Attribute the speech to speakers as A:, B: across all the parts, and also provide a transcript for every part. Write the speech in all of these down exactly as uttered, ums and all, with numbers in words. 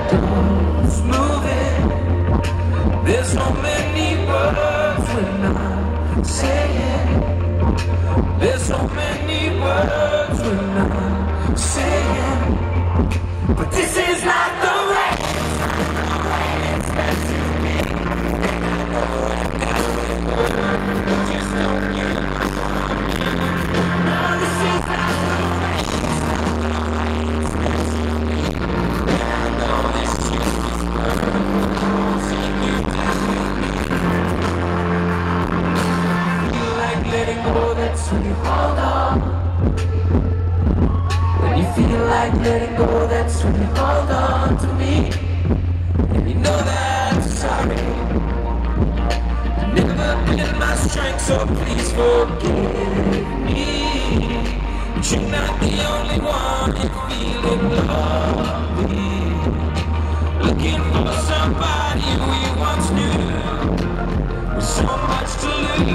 A: shadows moving. There's so many words we're not saying. There's so many words we're not saying. But this is not the way. It's meant to be. And I know I got it. Just don't you. No, this is not the way. It's meant to be. And I know this truth is burning. Take you down with me. Feel like letting go, that's when you hold on. When you feel like letting go, that's when you hold on to me. And you know that I'm sorry. I never been my strength, so please forgive me. But you're not the only one in feeling lonely. Looking for somebody we once knew with so much to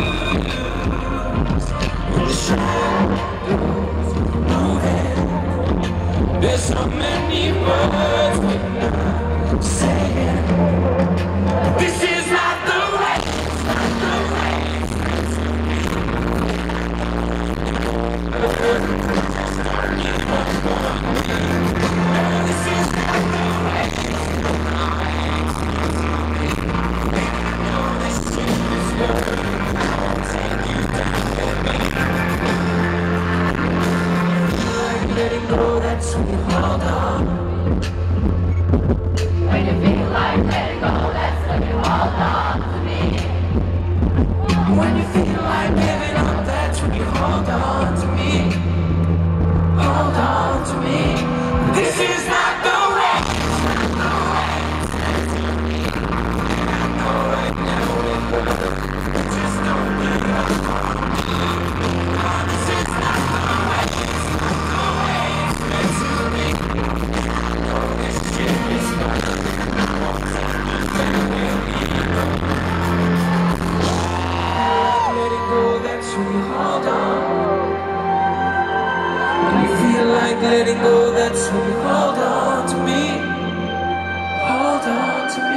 A: lose. In the shadows moving. There's so many words we're not saying. This is not the way. It's not the way. It's meant to be. Just don't give up on me. No, this is not the way. It's not the way. It's meant to be. And I know this truth is burning. I'll take you down with me. Letting go, that's when you hold on. When you feel like letting go, that's when you hold on to me. When you feel like giving up, that's when you hold on to me. Hold on to me. This is not the way. It's not the way. It's meant to be. And I know right now it hurts. Just don't give up on me. No, this is not the way. It's not the way. It's meant to be. And I know this shit is burning. I won't take you down with me. Letting go, that's when you hold on. When you feel like letting go, that's when you hold on to me. Hold on to me.